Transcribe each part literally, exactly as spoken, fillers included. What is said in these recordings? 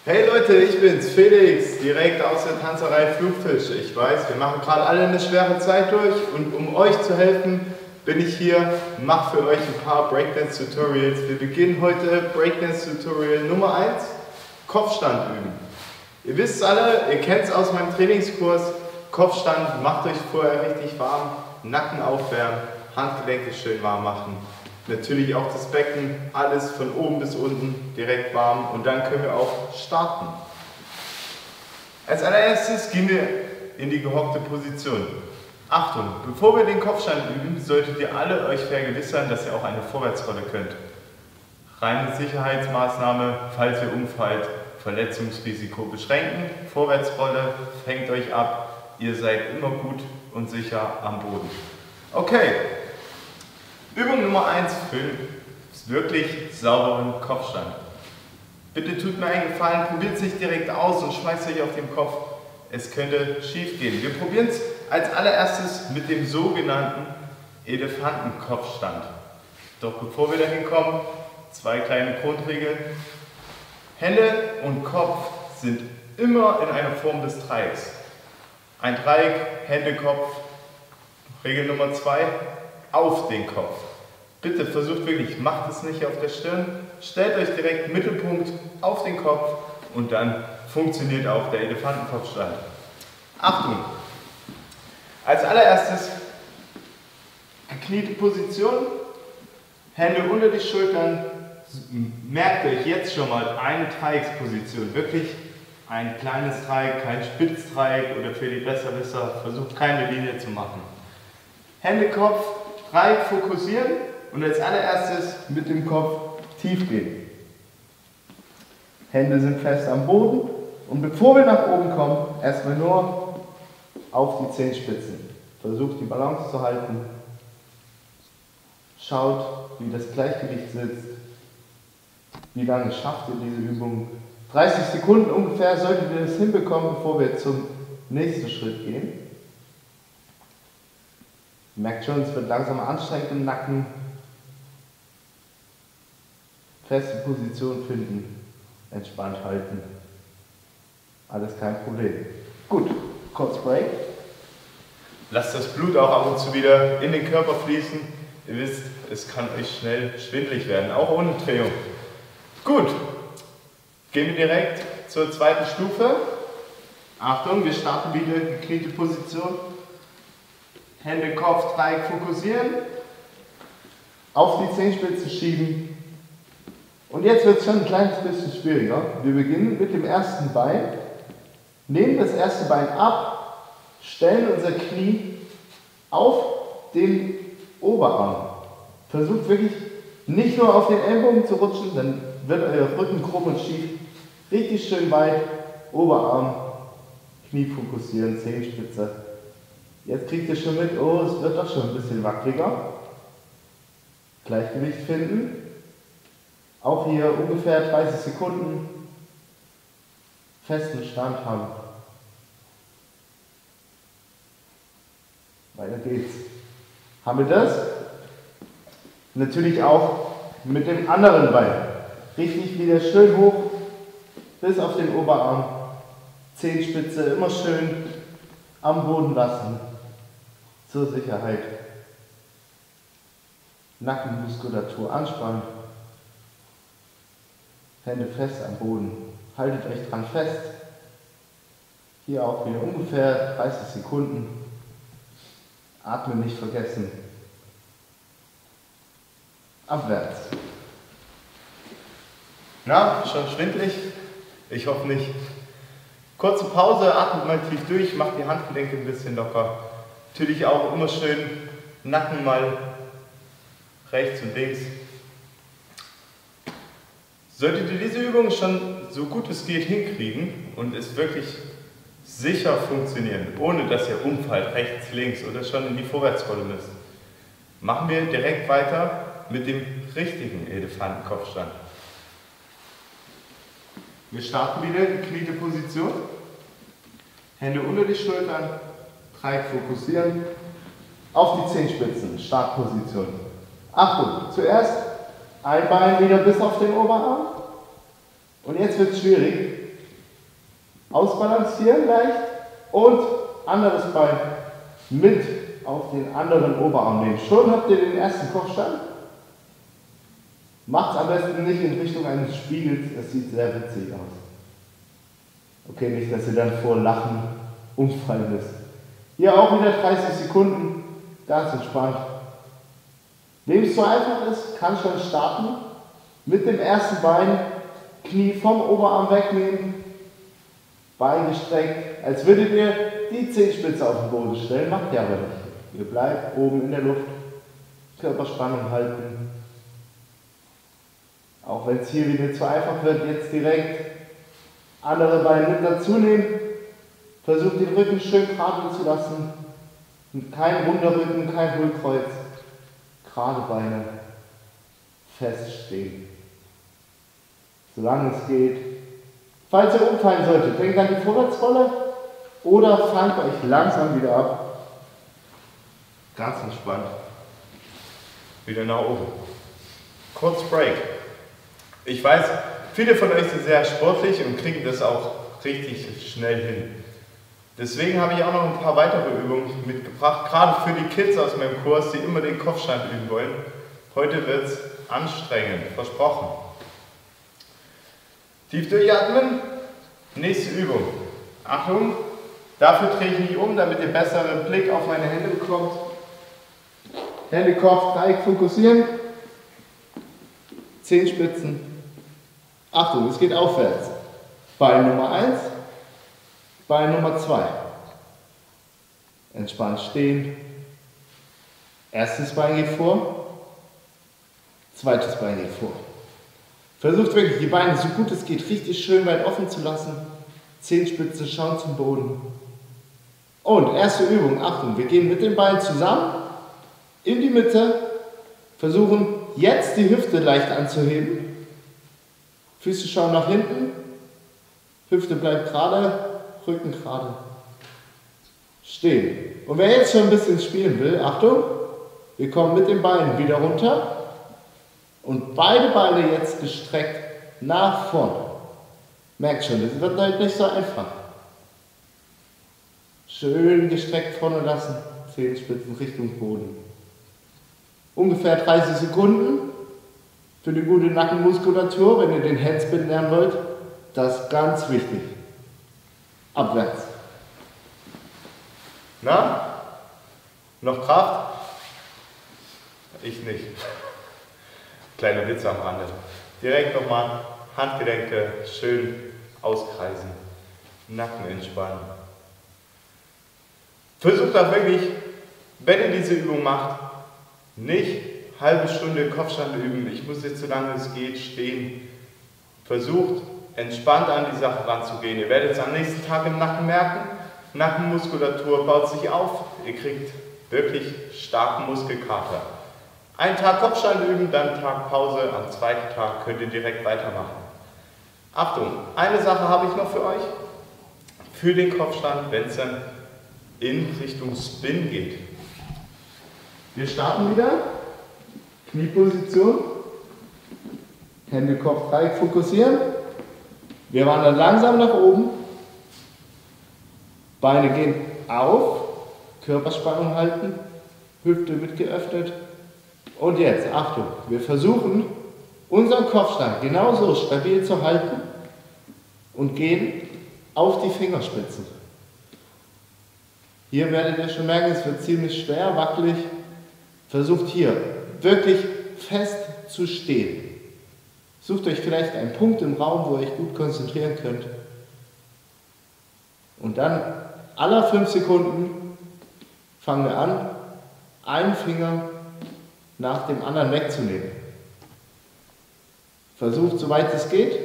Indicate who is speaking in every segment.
Speaker 1: Hey Leute, ich bin's, Felix, direkt aus der Tanzerei Flugfisch. Ich weiß, wir machen gerade alle eine schwere Zeit durch und um euch zu helfen, bin ich hier, mache für euch ein paar Breakdance-Tutorials. Wir beginnen heute Breakdance-Tutorial Nummer eins, Kopfstand üben. Ihr wisst alle, ihr kennt es aus meinem Trainingskurs, Kopfstand, macht euch vorher richtig warm, Nacken aufwärmen, Handgelenke schön warm machen. Natürlich auch das Becken, alles von oben bis unten direkt warm und dann können wir auch starten. Als allererstes gehen wir in die gehockte Position. Achtung, bevor wir den Kopfstand üben, solltet ihr alle euch vergewissern, dass ihr auch eine Vorwärtsrolle könnt. Reine Sicherheitsmaßnahme, falls ihr umfallt, Verletzungsrisiko beschränken. Vorwärtsrolle, fängt euch ab, ihr seid immer gut und sicher am Boden. Okay. Übung Nummer eins für wirklich sauberen Kopfstand. Bitte tut mir einen Gefallen, probiert es nicht direkt aus und schmeißt euch auf den Kopf. Es könnte schief gehen. Wir probieren es als allererstes mit dem sogenannten Elefantenkopfstand. Doch bevor wir dahin kommen, zwei kleine Grundregeln. Hände und Kopf sind immer in einer Form des Dreiecks. Ein Dreieck, Hände, Kopf. Regel Nummer zwei. Auf den Kopf. Bitte versucht wirklich, macht es nicht auf der Stirn, stellt euch direkt Mittelpunkt auf den Kopf und dann funktioniert auch der Elefantenkopfstand. Achtung! Als allererstes gekniete Position, Hände unter die Schultern, merkt euch jetzt schon mal eine Dreiecksposition, wirklich ein kleines Dreieck, kein Spitzdreieck oder für die Besserwisser, versucht keine Linie zu machen. Hände, Kopf, Dreieck fokussieren und als allererstes mit dem Kopf tief gehen. Hände sind fest am Boden und bevor wir nach oben kommen, erstmal nur auf die Zehenspitzen. Versucht die Balance zu halten. Schaut, wie das Gleichgewicht sitzt. Wie lange schafft ihr diese Übung? dreißig Sekunden ungefähr solltet ihr das hinbekommen, bevor wir zum nächsten Schritt gehen. Merkt schon, es wird langsam anstrengend im Nacken. Feste Position finden, entspannt halten. Alles kein Problem. Gut, kurz Break. Lasst das Blut auch ab und zu wieder in den Körper fließen. Ihr wisst, es kann euch schnell schwindelig werden, auch ohne Drehung. Gut, gehen wir direkt zur zweiten Stufe. Achtung, wir starten wieder gekniete Position. Hände, Kopf, Dreieck fokussieren, auf die Zehenspitzen schieben und jetzt wird es schon ein kleines bisschen schwieriger. Wir beginnen mit dem ersten Bein, nehmen das erste Bein ab, stellen unser Knie auf den Oberarm. Versucht wirklich nicht nur auf den Ellbogen zu rutschen, dann wird euer Rücken krumm und schief. Richtig schön weit, Oberarm, Knie fokussieren, Zehenspitze. Jetzt kriegt ihr schon mit, oh, es wird doch schon ein bisschen wackeliger. Gleichgewicht finden. Auch hier ungefähr dreißig Sekunden festen Stand haben. Weiter geht's. Haben wir das? Natürlich auch mit dem anderen Bein. Richtig wieder schön hoch bis auf den Oberarm. Zehenspitze immer schön am Boden lassen. Zur Sicherheit. Nackenmuskulatur anspannen. Hände fest am Boden. Haltet euch dran fest. Hier auch wieder ungefähr dreißig Sekunden. Atmen nicht vergessen. Abwärts. Na, schon schwindelig? Ich hoffe nicht. Kurze Pause, atmet mal tief durch, macht die Handgelenke ein bisschen locker. Natürlich auch immer schön Nacken mal rechts und links. Solltet ihr diese Übung schon so gut es geht hinkriegen und es wirklich sicher funktionieren, ohne dass ihr umfallt, rechts, links oder schon in die Vorwärtsrolle müsst, machen wir direkt weiter mit dem richtigen Elefantenkopfstand. Wir starten wieder in gekniete Position. Hände unter die Schultern, Dreieck fokussieren, auf die Zehenspitzen, Startposition. Achtung, zuerst ein Bein wieder bis auf den Oberarm und jetzt wird es schwierig. ausbalancieren leicht und anderes Bein mit auf den anderen Oberarm nehmen. Schon habt ihr den ersten Kopfstand. Macht es am besten nicht in Richtung eines Spiegels, das sieht sehr witzig aus. Okay, nicht, dass ihr dann vor Lachen umfallen müsst. Hier auch wieder dreißig Sekunden, ganz entspannt. Wem es zu einfach ist, kann schon starten. Mit dem ersten Bein, Knie vom Oberarm wegnehmen, Bein gestreckt, als würdet ihr die Zehenspitze auf den Boden stellen, macht ihr aber nicht. Ihr bleibt oben in der Luft, Körperspannung halten. Auch wenn es hier wieder zu einfach wird, jetzt direkt andere Beine mit dazu nehmen. Versucht den Rücken schön gerade zu lassen. Kein runder Rücken, kein Hohlkreuz. Gerade Beine feststehen. Solange es geht. Falls ihr umfallen solltet, denkt an die Vorwärtsrolle oder fangt euch langsam wieder ab. Ganz entspannt. Wieder nach oben. Kurz Break. Ich weiß, viele von euch sind sehr sportlich und kriegen das auch richtig schnell hin. Deswegen habe ich auch noch ein paar weitere Übungen mitgebracht, gerade für die Kids aus meinem Kurs, die immer den Kopfstand üben wollen. Heute wird es anstrengend, versprochen. Tief durchatmen. Nächste Übung. Achtung, dafür drehe ich mich um, damit ihr besseren Blick auf meine Hände bekommt. Hände, Kopf, Dreieck fokussieren. Zehenspitzen. Achtung, es geht aufwärts. Bein Nummer eins, Bein Nummer zwei. Entspannt stehen. Erstes Bein geht vor. Zweites Bein geht vor. Versucht wirklich, die Beine so gut es geht richtig schön weit offen zu lassen. Zehenspitze schauen zum Boden. Und erste Übung, Achtung, wir gehen mit den Beinen zusammen in die Mitte. Versuchen jetzt die Hüfte leicht anzuheben. Füße schauen nach hinten. Hüfte bleibt gerade, Rücken gerade. Stehen. Und wer jetzt schon ein bisschen spielen will, Achtung, wir kommen mit den Beinen wieder runter. Und beide Beine jetzt gestreckt nach vorne. Merkt schon, das wird halt nicht so einfach. Schön gestreckt vorne lassen, Zehenspitzen Richtung Boden. Ungefähr dreißig Sekunden für die gute Nackenmuskulatur, wenn ihr den Handspin lernen wollt. Das ist ganz wichtig. Abwärts. Na? Noch Kraft? Ich nicht. Kleiner Witz am Rande. Direkt nochmal Handgelenke schön auskreisen. Nacken entspannen. Versucht auch wirklich, wenn ihr diese Übung macht, nicht halbe Stunde Kopfstand üben. Ich muss jetzt so lange es geht stehen. Versucht entspannt an die Sache ranzugehen. Ihr werdet es am nächsten Tag im Nacken merken. Nackenmuskulatur baut sich auf. Ihr kriegt wirklich starken Muskelkater. Einen Tag Kopfstand üben, dann einen Tag Pause, am zweiten Tag könnt ihr direkt weitermachen. Achtung, eine Sache habe ich noch für euch. Für den Kopfstand, wenn es dann in Richtung Spin geht. Wir starten wieder. Knieposition. Hände, Kopf, Dreieck fokussieren. Wir wandern langsam nach oben. Beine gehen auf. Körperspannung halten. Hüfte mit geöffnet. Und jetzt, Achtung, wir versuchen unseren Kopfstand genauso stabil zu halten und gehen auf die Fingerspitzen. Hier werdet ihr schon merken, es wird ziemlich schwer, wackelig. Versucht hier wirklich fest zu stehen. Sucht euch vielleicht einen Punkt im Raum, wo ihr euch gut konzentrieren könnt. Und dann alle fünf Sekunden fangen wir an, einen Finger nach dem anderen wegzunehmen. Versucht, soweit es geht,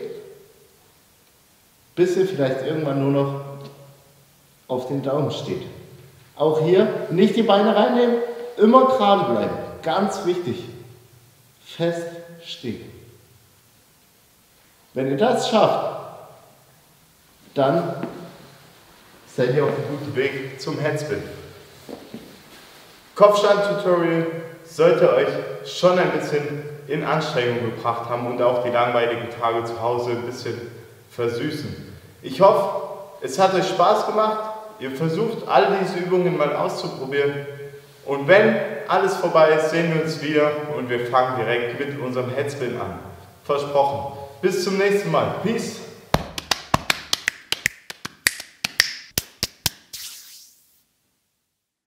Speaker 1: bis ihr vielleicht irgendwann nur noch auf den Daumen steht. Auch hier nicht die Beine reinnehmen, immer gerade bleiben. Ganz wichtig. Fest stehen. Wenn ihr das schafft, dann seid ihr auf einem guten Weg zum Handspin. Kopfstand-Tutorial sollte euch schon ein bisschen in Anstrengung gebracht haben und auch die langweiligen Tage zu Hause ein bisschen versüßen. Ich hoffe, es hat euch Spaß gemacht. Ihr versucht all diese Übungen mal auszuprobieren. Und wenn alles vorbei ist, sehen wir uns wieder und wir fangen direkt mit unserem Headspin an. Versprochen. Bis zum nächsten Mal. Peace.